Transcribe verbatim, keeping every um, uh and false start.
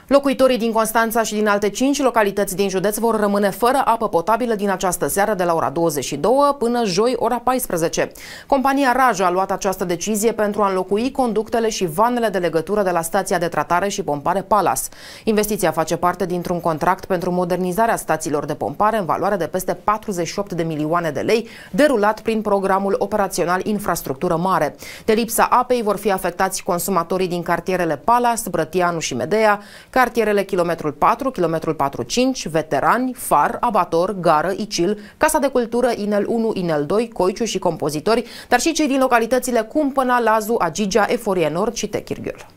Locuitorii din Constanța și din alte cinci localități din județ vor rămâne fără apă potabilă din această seară de la ora douăzeci și două până joi ora paisprezece. Compania Raj a luat această decizie pentru a înlocui conductele și vanele de legătură de la stația de tratare și pompare Palas. Investiția face parte dintr-un contract pentru modernizarea stațiilor de pompare în valoare de peste patruzeci și opt de milioane de lei, derulat prin programul operațional Infrastructură Mare. De lipsa apei vor fi afectați consumatorii din cartierele Palas, Brătianu și Medea, cartierele Kilometrul patru, Kilometrul patru cinci, Veterani, Far, Abator, Gară, Icil, Casa de Cultură, Inel unu, Inel doi, Coiciu și Compozitori, dar și cei din localitățile Cumpăna, Lazu, Agigea, Eforie Nord și Techirghiol.